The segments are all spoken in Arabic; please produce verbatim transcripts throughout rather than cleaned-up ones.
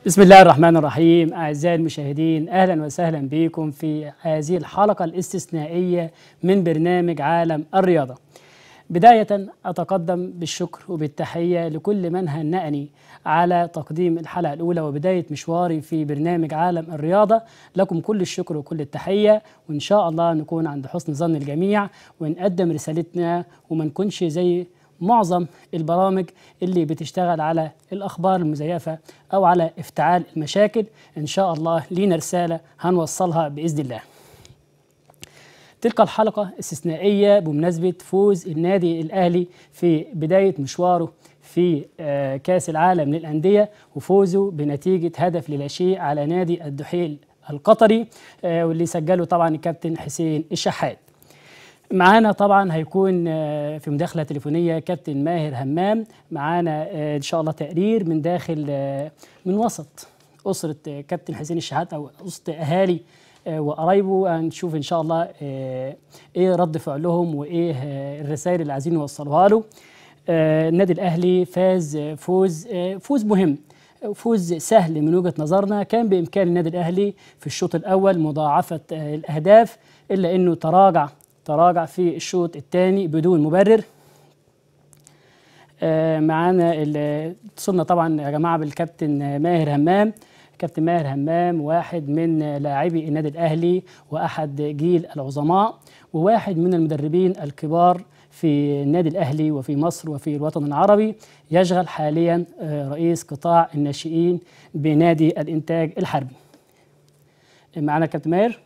بسم الله الرحمن الرحيم. أعزائي المشاهدين، أهلا وسهلا بكم في هذه الحلقة الاستثنائية من برنامج عالم الرياضة. بداية أتقدم بالشكر وبالتحية لكل من هنأني على تقديم الحلقة الأولى وبداية مشواري في برنامج عالم الرياضة. لكم كل الشكر وكل التحية، وإن شاء الله نكون عند حسن ظن الجميع ونقدم رسالتنا وما نكونش زي معظم البرامج اللي بتشتغل على الأخبار المزيفة أو على افتعال المشاكل. إن شاء الله لينا رسالة هنوصلها بإذن الله. تلك الحلقة استثنائية بمناسبة فوز النادي الأهلي في بداية مشواره في كأس العالم للأندية، وفوزه بنتيجة هدف لا شيء على نادي الدحيل القطري، واللي سجله طبعا الكابتن حسين الشحات. معانا طبعا هيكون في مداخلة تليفونية كابتن ماهر همام. معانا إن شاء الله تقرير من داخل من وسط أسرة كابتن حسين الشحات أو وسط أهالي وقرايبه. هنشوف إن شاء الله إيه رد فعلهم وإيه الرسائل اللي عايزين يوصلوها له. النادي الأهلي فاز فوز فوز مهم، فوز سهل من وجهة نظرنا. كان بإمكان النادي الأهلي في الشوط الأول مضاعفة الأهداف، إلا إنه تراجع تراجع في الشوط الثاني بدون مبرر. آه معانا اتصلنا طبعا يا جماعه بالكابتن ماهر همام. كابتن ماهر همام واحد من لاعبي النادي الاهلي واحد جيل العظماء، وواحد من المدربين الكبار في النادي الاهلي وفي مصر وفي الوطن العربي. يشغل حاليا آه رئيس قطاع الناشئين بنادي الانتاج الحربي. معانا كابتن ماهر.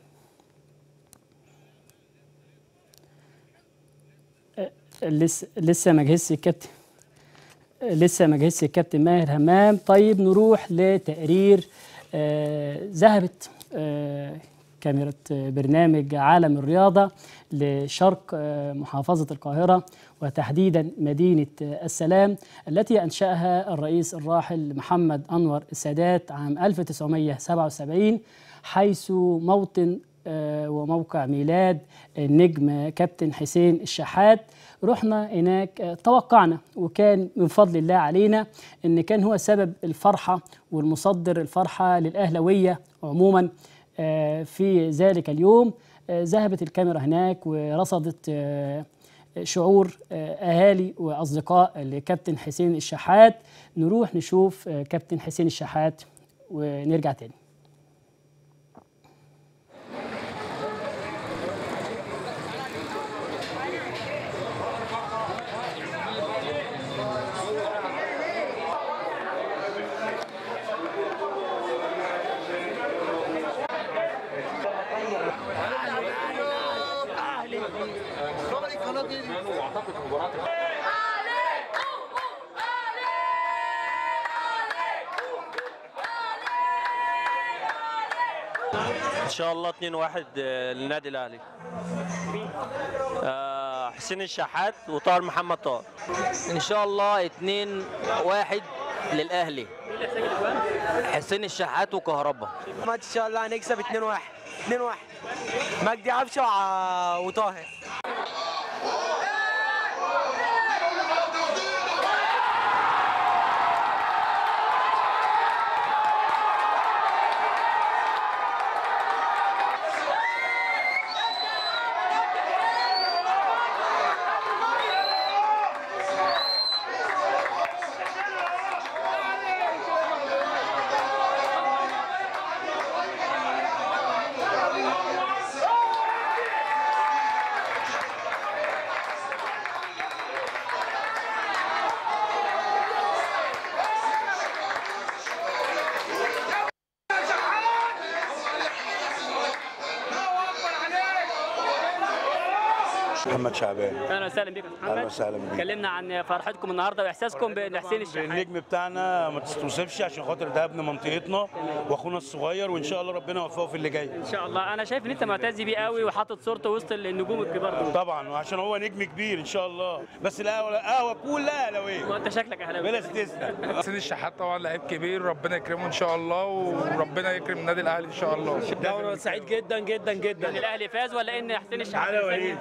لسه لسه ما جهزش الكابتن لسه ما جهزش الكابتن ماهر همام. طيب نروح لتقرير. آه ذهبت آه كاميرا برنامج عالم الرياضة لشرق آه محافظة القاهرة، وتحديدا مدينة السلام التي أنشأها الرئيس الراحل محمد أنور السادات عام ألف وتسعمائة وسبعة وسبعين، حيث موطن آه وموقع ميلاد النجم كابتن حسين الشحات. رحنا هناك، توقعنا وكان من فضل الله علينا ان كان هو سبب الفرحه والمصدر الفرحه للاهلاويه عموما في ذلك اليوم. ذهبت الكاميرا هناك ورصدت شعور اهالي واصدقاء لكابتن حسين الشحات. نروح نشوف كابتن حسين الشحات ونرجع تاني. ان شاء الله اتنين واحد للنادي الاهلي. آه حسين الشحات وطاهر محمد طاهر. ان شاء الله اتنين واحد للاهلي. حسين الشحات وكهربا. ان شاء الله هنكسب اتنين واحد. اتنين واحد مجدي عفشه وطاهر. محمد شعبان. اهلا وسهلا بك يا محمد. اهلا وسهلا بك. اتكلمنا عن فرحتكم النهارده واحساسكم بحسين الشحات. النجم بتاعنا ما تستوصفش عشان خاطر ده ابن منطقتنا واخونا الصغير، وان شاء الله ربنا يوفقه في اللي جاي. ان شاء الله. انا شايف ان انت معتز بيه قوي وحاطط صورته وسط النجوم الكبار دول. طبعا، وعشان هو نجم كبير ان شاء الله. بس القهوه قهوه كلها اهلاويه. وانت شكلك اهلاوي بلا استثناء. حسين الشحات طبعا لعيب كبير، ربنا يكرمه ان شاء الله، وربنا يكرم النادي الاهلي ان شاء الله. انا سعيد جدا جدا جدا ان الاهلي فاز، ولا ان حسين الشحات تعالى يا وليد. ان الاهلي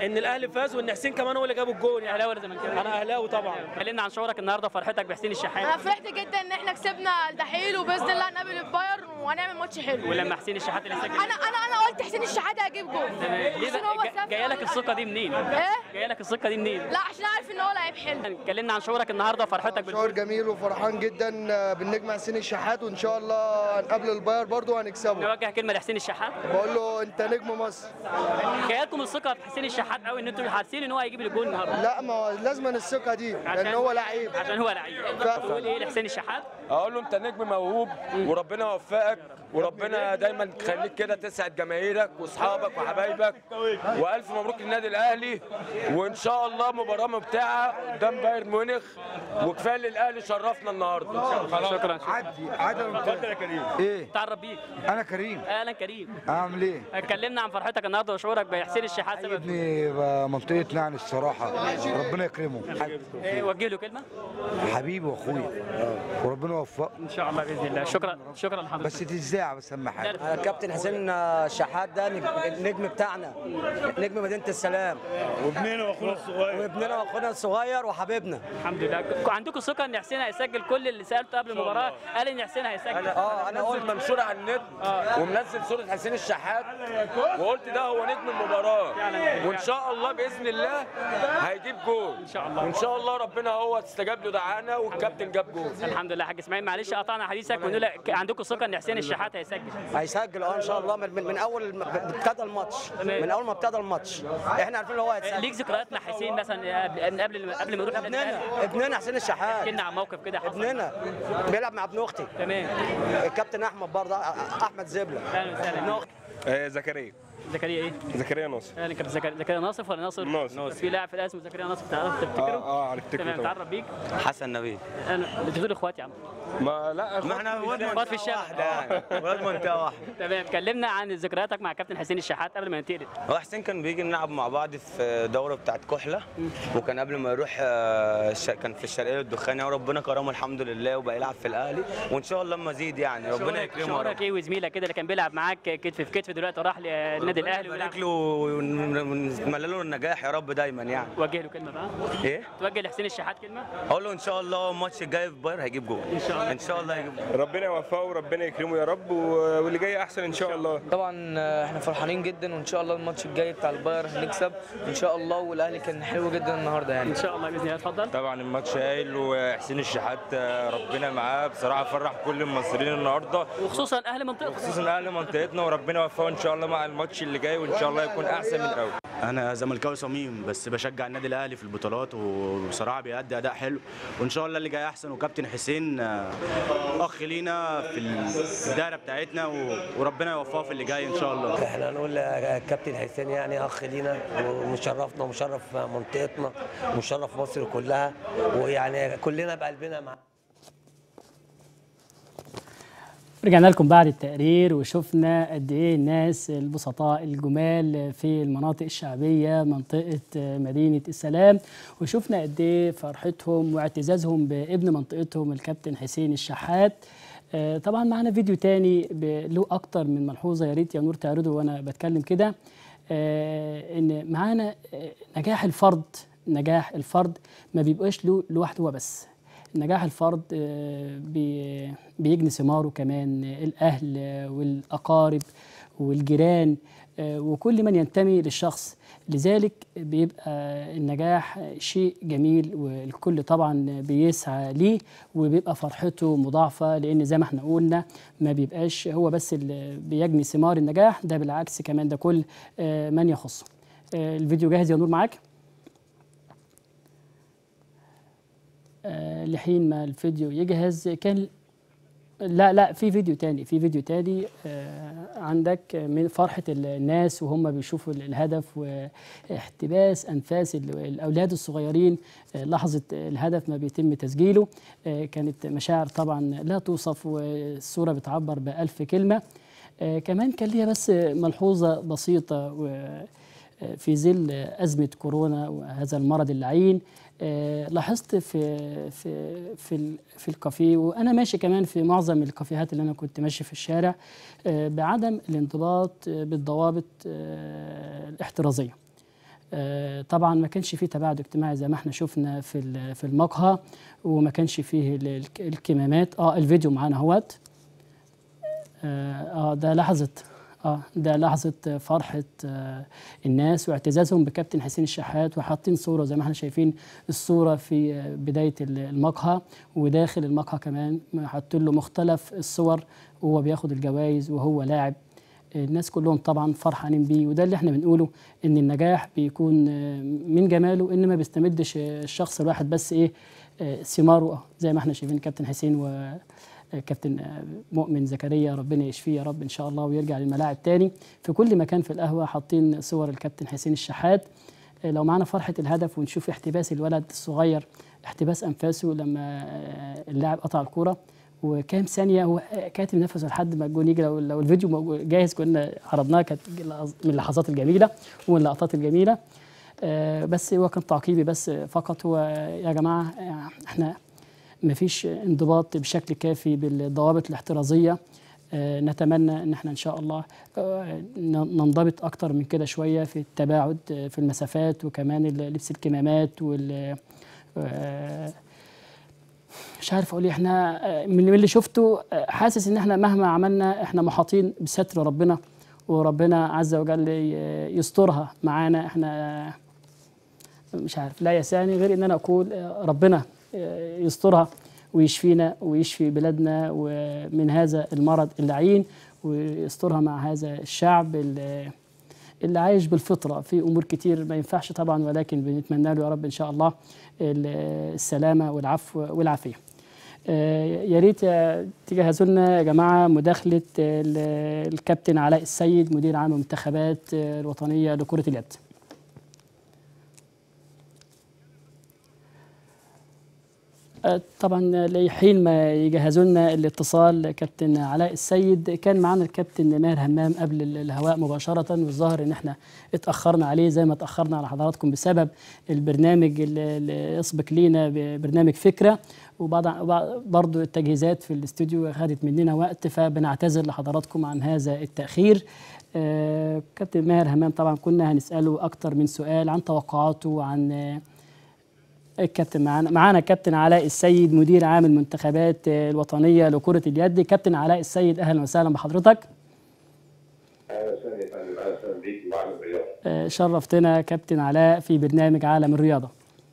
فاز وان حسين كمان هو اللي جاب الجول يعني. اهلاوي ولا زملكاوي؟ انا اهلاوي طبعا. كلمنا عن شعورك النهارده وفرحتك بحسين الشحات. انا فرحت جدا ان احنا كسبنا الدحيل وباذن الله هنقابل البايرن وهنعمل ماتش حلو. ولما حسين الشحات اللي سجل انا انا انا قلت حسين الشحات هيجيب جول. تمام. ليه بقى جايه لك الثقه دي منين؟ ايه؟ جايه لك الثقه دي منين؟ لا عشان عارف ان هو لعيب حلو. كلمنا عن شعورك النهارده وفرحتك بال... شعور جميل وفرحان جدا بالنجم حسين الشحات، وان شاء الله هنقابل الباير برضه وهنكسبه. نوجه كلمه لحسين الشحات. بقول له انت نجم مصر. جايه لكم الثقه في حسين الشحات قوي ان انتوا حاسين ان هو هيجيب الجول النهارده؟ لا، ما هو لازم الثقه دي لان هو لعيب. عشان هو لعيب. تقول ايه لحسين الشحات؟ اقول له انت نجم موهوب وربنا يوفقك وربنا دايما تخليك كده تسعد جماهيرك واصحابك وحبايبك، والف مبروك للنادي الاهلي، وان شاء الله مباراه ممتعه قدام بايرن ميونخ، وكفايه للاهلي شرفنا النهارده. شكرا. عدي عدي اتفضل يا كريم. ايه؟ تعرف بيك. انا كريم. اهلا كريم. اعمل ايه؟ اتكلمنا عن فرحتك النهارده وشعورك بحسين الشحات. عجبني منطقتنا يعني الصراحه، ربنا يكرمه. ايه وجه له كلمه؟ حبيبي واخويا وربنا يوفقه ان شاء الله باذن الله. شكرا شكرا لحضرتك. بس تتذاع بس اهم حاجه. الكابتن حسين الشحات ده النجم بتاعنا، نجم مدينه السلام، وابننا واخونا الصغير وابننا واخونا الصغير وحبيبنا. الحمد لله. عندكم ثقه ان حسين هيسجل؟ كل اللي سالته قبل المباراه قال ان حسين هيسجل. اه انا قلت منشور على النت ومنزل صوره حسين الشحات وقلت ده هو نجم المباراه، وان شاء الله باذن الله هيجيب جول ان شاء الله، وان شاء الله ربنا هو استجاب له دعانا والكابتن جاب جول. الحمد لله. حاج اسماعيل معلش قطعنا حديثك ونقول لك عندكم ثقه ان حسين الشحات هيسجل؟ هيسجل اه ان شاء الله من, من اول ما ابتدى الماتش، من اول ما ابتدى الماتش احنا عارفين ان هو هيتسجل. ليك ذكريات مع حسين مثلا قبل قبل قبل ما يروح ابننا ابننا حسين الشحات؟ احكي لنا عن موقف كده حصل. ابننا بيلعب مع ابن اختي. تمام. الكابتن احمد برضه، احمد زبله. اهلا وسهلا. ابن اختي. آه زكريا. زكريا ايه؟ زكريا ناصر. اهلا كابتن زكريا. زكريا ناصف ولا ناصر؟ ناصر. في لاعب في اسمه زكريا ناصف، تعرف تفتكره؟ اه اه عرفتكره. تمام. تعرف بيك؟ حسن نبيل. انا بتقول اخواتي يا عم. ما لا ما احنا اخوات في الشارع يعني ولاد منطقه واحده. تمام. كلمنا عن ذكرياتك مع كابتن حسين الشحات قبل ما ينتقل. هو حسين كان بيجي نلعب مع بعض في دوره بتاعت كحله، وكان قبل ما يروح كان في الشرقيه الدخانيه، وربنا كرمه الحمد لله وبقى يلعب في الاهلي، وان شاء الله مزيد يعني ربنا يكرمه. شعورك ايه وزميلك كده اللي كان بيلعب معاك كتف في كتف دلوقتي راح للنادي الاهلي ويبارك له ونتمنى له النجاح يا رب دايما يعني. وجه له كلمه بقى؟ ايه؟ توجه لحسين الشحات كلمه؟ اقول له ان شاء الله الماتش الجاي في باير هيجيب جول ان شاء الله. ان شاء الله هيجيب جول. ربنا يوفقه وربنا يكرمه يا رب، واللي جاي احسن ان شاء الله. طبعا احنا فرحانين جدا، وان شاء الله الماتش الجاي بتاع الباير هنكسب ان شاء الله، والاهلي كان حلو جدا النهارده يعني ان شاء الله باذن الله. اتفضل. طبعا الماتش هايل، وحسين الشحات ربنا معاه بصراحه، فرح كل المصريين النهارده، وخصوصا اهل منطقتنا خصوصا اهل منطقتنا، وربنا يوفقه ان شاء الله مع الماتش اللي جاي، وان شاء الله يكون احسن من الاول. انا زملكاوي صميم، بس بشجع النادي الاهلي في البطولات، وبصراحه بيأدي اداء حلو، وان شاء الله اللي جاي احسن. وكابتن حسين اخ لينا في الدائره بتاعتنا، وربنا يوفقه في اللي جاي ان شاء الله. احنا هنقول كابتن حسين يعني اخ لينا ومشرفنا ومشرف منطقتنا ومشرف مصر كلها، ويعني كلنا بقلبنا معاه. رجعنا لكم بعد التقرير وشفنا قد ايه الناس البسطاء الجمال في المناطق الشعبيه منطقه مدينه السلام، وشفنا قد ايه فرحتهم واعتزازهم بابن منطقتهم الكابتن حسين الشحات. طبعا معنا فيديو تاني له اكتر من ملحوظه، يا ريت يا نور تعرضه وانا بتكلم كده. ان معانا نجاح الفرد، نجاح الفرد ما بيبقاش له لوحده هو بس، نجاح الفرد بيجني ثماره كمان الأهل والأقارب والجيران وكل من ينتمي للشخص، لذلك بيبقى النجاح شيء جميل والكل طبعا بيسعى ليه، وبيبقى فرحته مضاعفة، لأن زي ما احنا قلنا ما بيبقاش هو بس اللي بيجني ثمار النجاح ده، بالعكس كمان ده كل من يخصه. الفيديو جاهز يا نور معاك؟ آه لحين ما الفيديو يجهز كان لا لا في فيديو تاني في فيديو تاني آه عندك من فرحة الناس وهم بيشوفوا الهدف واحتباس أنفاس الأولاد الصغيرين آه لحظة الهدف ما بيتم تسجيله. آه كانت مشاعر طبعا لا توصف، والصورة بتعبر بألف كلمة. آه كمان كان ليها بس ملحوظة بسيطة، في ظل أزمة كورونا وهذا المرض اللعين. آه لاحظت في في في في الكافيه، وانا ماشي كمان في معظم الكافيهات اللي انا كنت ماشي في الشارع، آه بعدم الانضباط آه بالضوابط آه الاحترازيه. آه، طبعا ما كانش فيه تباعد اجتماعي زي ما احنا شفنا في ال- في المقهى، وما كانش فيه ال- ال- الكمامات. اه الفيديو معانا اهوت. اه آه، ده لحظة اه ده لحظة فرحة آه الناس واعتزازهم بكابتن حسين الشحات، وحاطين صورة زي ما احنا شايفين الصورة في آه، بداية ال- المقهى، وداخل المقهى كمان حاطين له مختلف الصور وهو بياخد الجوائز وهو لاعب. الناس كلهم طبعا فرحانين بيه، وده اللي احنا بنقوله، ان النجاح بيكون آه، من جماله ان ما بيستمدش آه، الشخص الواحد بس ايه آه، ثماره، زي ما احنا شايفين كابتن حسين و كابتن مؤمن زكريا ربنا يشفيه يا رب ان شاء الله ويرجع للملاعب تاني. في كل مكان في القهوه حاطين صور الكابتن حسين الشحات. لو معانا فرحه الهدف ونشوف احتباس الولد الصغير، احتباس انفاسه لما اللاعب قطع الكوره، وكام ثانيه هو كاتم نفسه لحد ما الجون يجي. لو, لو الفيديو موجود- جاهز كنا عرضناه، كانت من اللحظات الجميله ومن اللقطات الجميله. آه، بس هو كان تعقيبي بس فقط. هو يا جماعه آه، احنا ما فيش انضباط بشكل كافي بالضوابط الاحترازيه. آه، نتمنى ان احنا ان شاء الله آه، ننضبط اكتر من كده شويه في التباعد آه، في المسافات، وكمان لبس الكمامات وال آه، مش عارف اقول إيه. احنا آه، من اللي شفته آه، حاسس ان احنا مهما عملنا احنا محاطين بستر ربنا، وربنا عز وجل ي- يسترها معانا. احنا آه، مش عارف لا يسعني غير ان انا اقول آه، ربنا آه، يسترها ويشفينا ويشفي بلادنا ومن هذا المرض اللعين، ويسترها مع هذا الشعب اللي اللي عايش بالفطرة في أمور كتير ما ينفعش طبعا، ولكن بنتمنى له يا رب إن شاء الله السلامة والعفو والعافية. آه، يا ريت آه، تجهزوا لنا يا جماعة مداخلة ال- الكابتن علاء السيد مدير عام المنتخبات آه، الوطنية لكرة اليد. آه، طبعا لحين ما يجهزوا لنا الاتصال كابتن علاء السيد، كان معنا الكابتن ماهر همام قبل ال- الهواء مباشرة، والظاهر ان احنا اتأخرنا عليه زي ما اتأخرنا على حضراتكم بسبب البرنامج اللي اللي يسبق لينا ببرنامج فكرة، وبعض برضو التجهيزات في الاستوديو خدت مننا وقت، فبنعتذر لحضراتكم عن هذا التأخير. آه، كابتن ماهر همام طبعا كنا هنسأله أكتر من سؤال عن توقعاته وعن آه، الكابتن معانا معانا كابتن علاء السيد مدير عام المنتخبات الوطنية لكرة اليد. كابتن علاء السيد أهلا وسهلا بحضرتك. اهلا وسهلا يا فندم، اهلا وسهلا بيك وعالم الرياضه. آه، شرفتنا كابتن علاء في برنامج عالم الرياضة.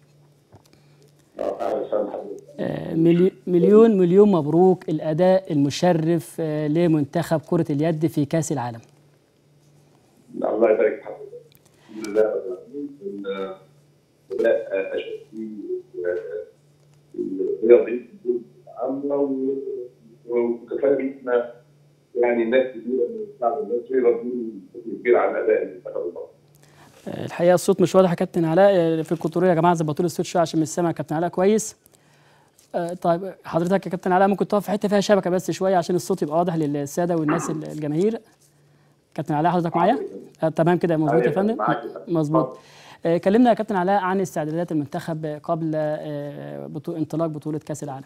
اهلا وسهلا بحضرتك. آه، ملي- مليون مليون مبروك الأداء المشرف آه، لمنتخب كرة اليد في كأس العالم. الله يبارك في حضرتك. الحمد لله رب العالمين. لا اشهد في الرياضيين عامه، وكفايه ان احنا يعني ناس كتير من الشعب المصري راضيين بشكل كبير عن اداء المنتخب المصري. آه، الحقيقة الصوت مش واضح يا كابتن علاء آه، في الكنترول يا جماعة، ظبطوا لي الصوت شوية عشان مش سامع كابتن علاء كويس. آه، طيب حضرتك يا كابتن علاء ممكن تقف في حتة فيها شبكة بس شوية عشان الصوت يبقى واضح للسادة والناس الجماهير. كابتن علاء حضرتك معايا؟ آه، تمام كده مظبوط يا فندم؟ مظبوط. آه، كلمنا يا كابتن علاء عن استعدادات المنتخب قبل آه، بطو... انطلاق بطولة كأس العالم.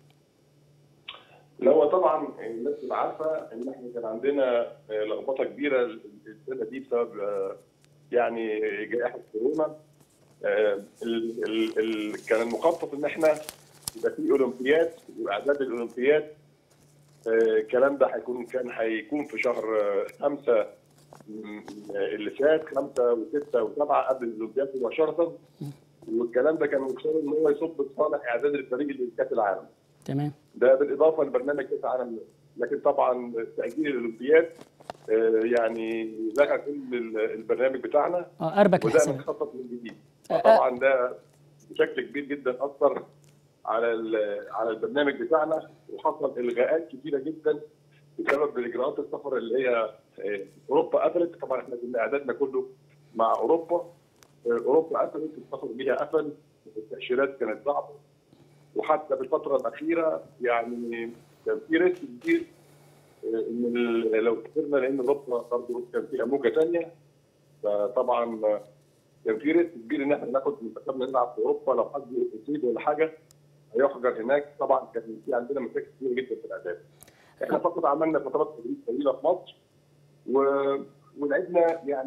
لا هو طبعا الناس تبقى عارفه ان احنا كان عندنا لخبطه كبيره السنه دي بسبب آه، يعني جائحه كورونا. آه، ال- ال- ال- كان المخطط ان احنا يبقى في اولمبياد واعداد الاولمبياد. آه، الكلام ده هيكون كان هيكون في شهر آه، خمسه م- اللي فات، خمسه وسته وسبعه قبل الاولمبياد مباشره. والكلام ده كان مقصود ان هو يصب لصالح اعداد الفريق لكاس العالم. تمام. ده بالاضافه لبرنامج كاس العالم، لكن طبعا تاجيل الاولمبياد آه، يعني لغى كل ال- البرنامج بتاعنا. اه اربك وده الحساب. متخطط من جديد. آه، طبعا ده بشكل كبير جدا اثر على ال- على البرنامج بتاعنا، وحصل الغاءات كثيره جدا بسبب اجراءات السفر اللي هي آه، اوروبا قفلت. طبعا احنا كنا اعدادنا كله مع اوروبا. آه، اوروبا قفلت، السفر بيها قفل، التاشيرات كانت صعبه، وحتى في الفتره الاخيره يعني كان في ريسك كبير آه، ان ال- لو سافرنا، لان اوروبا برضه كان فيها موجه ثانيه، فطبعا آه، كان في ريسك كبير ان احنا ناخد منتخبنا نلعب في اوروبا. لو حد اصيب ولا حاجه هيحجر هناك. طبعا كان في عندنا مشاكل كتير جدا في الاعداد. احنا فقط عملنا فترات تدريب طويله في مصر و... ولعبنا يعني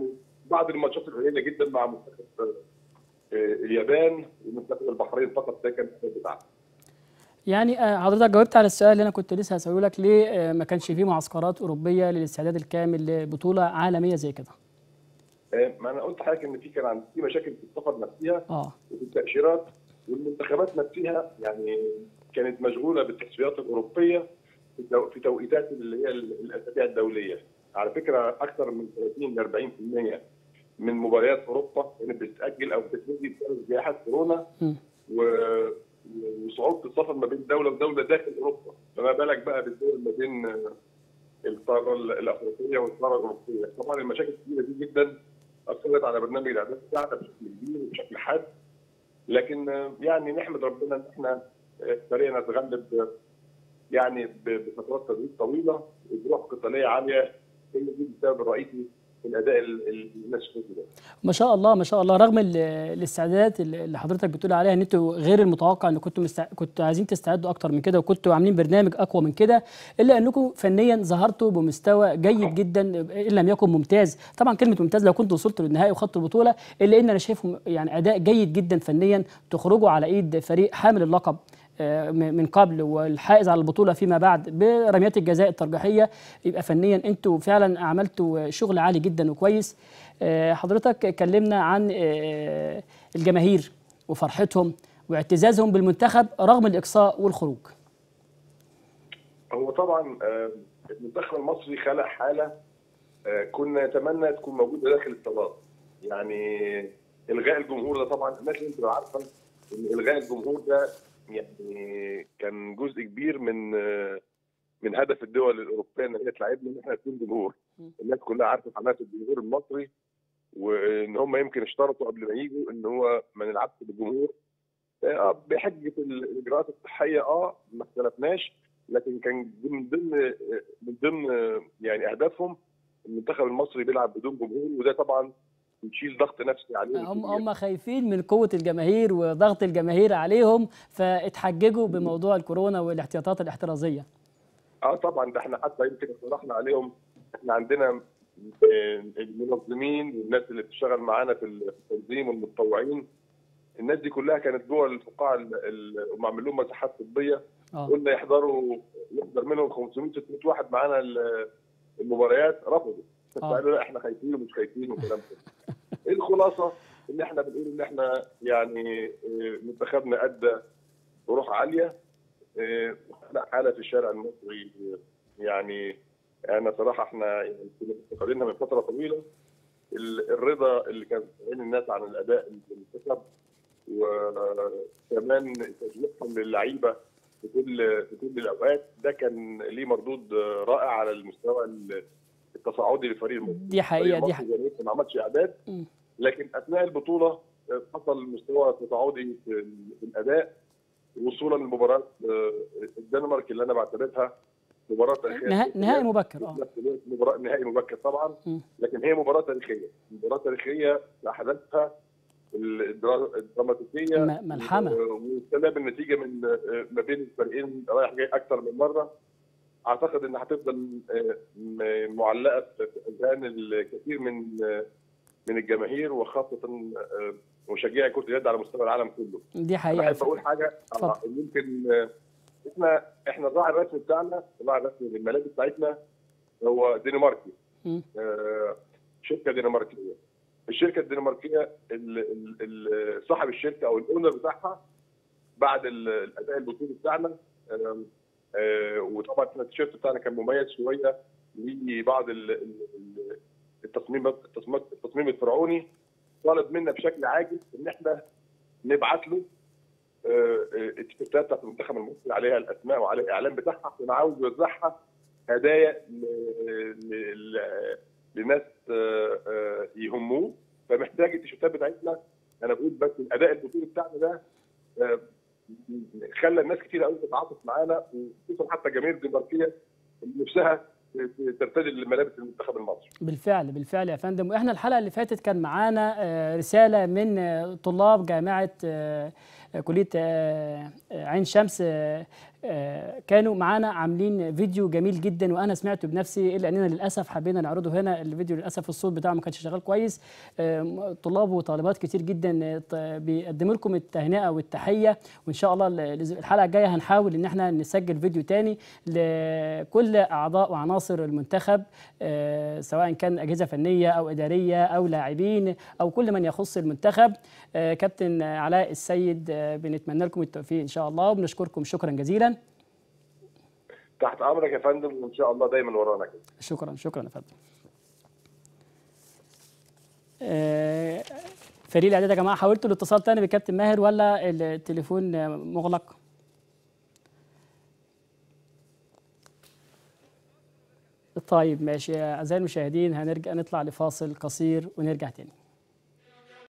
بعض الماتشات القليله جدا مع منتخب اليابان ومنتخب البحرين فقط، ده كان الهدف بتاعنا. يعني حضرتك جاوبت على السؤال اللي انا كنت لسه هسأله لك، ليه ما كانش فيه معسكرات اوروبيه للاستعداد الكامل لبطوله عالميه زي كده؟ ما انا قلت لحضرتك ان في كان عندي في مشاكل في السفر نفسها اه وفي التاشيرات، والمنتخبات نفسها يعني كانت مشغوله بالتصفيات الاوروبيه في توقيتات اللي هي الاسابيع الدوليه. على فكره اكثر من ثلاثين ل أربعين بالمئة من مباريات اوروبا كانت بتتاجل او بتتلغي بسبب جائحه كورونا و... وصعوبه السفر ما بين دوله ودوله داخل اوروبا، فما بالك بقى بالدول ما بين القاره الافريقيه والقاره الاوروبيه. طبعا المشاكل الكبيره دي جدا اثرت على برنامج الاعداد بتاعنا بشكل كبير وبشكل حاد، لكن يعني نحمد ربنا ان احنا فريقنا اتغلب يعني بفترات تدريب طويله وبروح قتاليه عاليه، هي دي السبب الرئيسي في الاداء اللي الناس شافته ده. ما شاء الله ما شاء الله، رغم الاستعدادات اللي حضرتك بتقول عليها ان انتوا غير المتوقع ان كنتوا مستع... كنتوا عايزين تستعدوا اكتر من كده وكنتوا عاملين برنامج اقوى من كده، الا انكم فنيا ظهرتوا بمستوى جيد جدا ان لم يكن ممتاز. طبعا كلمه ممتاز لو كنتوا وصلتوا للنهائي وخدتوا البطوله، الا ان انا شايفهم يعني اداء جيد جدا فنيا، تخرجوا على ايد فريق حامل اللقب من قبل والحائز على البطوله فيما بعد برميات الجزاء الترجيحيه. يبقى فنيا انتوا فعلا عملتوا شغل عالي جدا وكويس. حضرتك كلمنا عن الجماهير وفرحتهم واعتزازهم بالمنتخب رغم الاقصاء والخروج. هو طبعا المنتخب المصري خلق حاله كنا نتمنى تكون موجوده داخل الصالات. يعني الغاء الجمهور ده طبعا الناس اللي انت عارفه ان الغاء الجمهور ده يعني كان جزء كبير من من هدف الدول الاوروبيه ان هي تلعبنا ان احنا نكون جمهور. الناس كلها عارفه حماس الجمهور المصري، وان هم يمكن اشترطوا قبل ما يجوا ان هو ما نلعبش بالجمهور اه بحجه الاجراءات الصحيه. اه ما اختلفناش، لكن كان من ضمن من ضمن يعني اهدافهم المنتخب المصري بيلعب بدون جمهور، وده طبعا بتشيل ضغط نفسي عليهم. هم هم خايفين من قوه الجماهير وضغط الجماهير عليهم، فاتحججوا بموضوع الكورونا والاحتياطات الاحترازيه. اه طبعا ده احنا حتى يمكن اقترحنا عليهم، احنا عندنا المنظمين والناس اللي بتشتغل معانا في التنظيم والمتطوعين، الناس دي كلها كانت جوه الفقاعه ومعمل لهم مساحات طبيه. آه. قلنا يحضروا يحضر منهم خمسمائة ستمائة واحد معانا المباريات، رفضوا. آه. قالوا لا احنا خايفين ومش خايفين وكلام كده. الخلاصه ان احنا بنقول ان احنا يعني منتخبنا ادى بروح عاليه، وخلق حاله في الشارع المصري. يعني انا صراحه احنا يعني كنا مفتقدينها من فتره طويله، الرضا اللي كان عين الناس عن الاداء المنتخب، وكمان تشجيعهم للعيبه في كل في كل الاوقات، ده كان ليه مردود رائع على المستوى التصاعدي للفريق المصري. دي حقيقه دي حقيقه ما عملش اعداد، لكن اثناء البطوله حصل مستوى تصاعدي في الاداء وصولا لمباراه الدنمارك اللي انا بعتبرها مباراه تاريخيه. نهائي نهائي مبكر اه مباراه نهائي مبكر طبعا، لكن هي مباراه تاريخيه، مباراه تاريخيه لاحداثها الدراماتيكيه ملحمه واستلام النتيجه من ما بين الفريقين رايح جاي اكثر من مره. اعتقد انها هتفضل معلقه في اذهان الكثير من من الجماهير وخاصه مشجعي كره اليد على مستوى العالم كله. دي حقيقه. بحب اقول حاجه يمكن احنا احنا الراعي الرسمي بتاعنا، الراعي الرسمي للملاعب بتاعتنا هو دنماركي. آه شركه دنماركيه. الشركه الدنماركيه صاحب الشركه او الاونر بتاعها بعد الاداء البطولي بتاعنا، آه آه وطبعا احنا التيشيرت بتاعنا كان مميز شويه لبعض التصميم التصميم التصميم الفرعوني، طالب منا بشكل عاجل ان احنا نبعت له التيشيرتات بتاعت المنتخب المصري عليها الاسماء وعليها الاعلان بتاعها، عشان عاوز يوزعها هدايا لناس يهموه، فمحتاج التيشيرتات بتاعتنا. انا بقول بس الاداء البطولي بتاعنا ده خلى الناس كتير قوي تتعاطف معانا، وخصوصا حتى الجماهير الدنماركيه اللي نفسها ترتدي الملابس المنتخب المصري. بالفعل بالفعل يا فندم. واحنا الحلقه اللي فاتت كان معانا رساله من طلاب جامعه كليه عين شمس كانوا معانا عاملين فيديو جميل جدا وانا سمعته بنفسي، الا اننا للاسف حبينا نعرضه هنا. الفيديو للاسف الصوت بتاعه ما كانش شغال كويس. طلاب وطالبات كتير جدا بيقدموا لكم التهنئه والتحيه، وان شاء الله الحلقه الجايه هنحاول ان احنا نسجل فيديو تاني لكل اعضاء وعناصر المنتخب، سواء كان اجهزه فنيه او اداريه او لاعبين او كل من يخص المنتخب. كابتن علاء السيد بنتمنى لكم التوفيق ان شاء الله، وبنشكركم شكرا جزيلا. تحت امرك يا فندم، وان شاء الله دايما ورانا كده. شكرا شكرا يا فندم. فريق الاعداد يا جماعه، حاولتوا الاتصال تاني بالكابتن ماهر ولا التليفون مغلق؟ طيب ماشي اعزائي المشاهدين، هنرجع نطلع لفاصل قصير ونرجع تاني.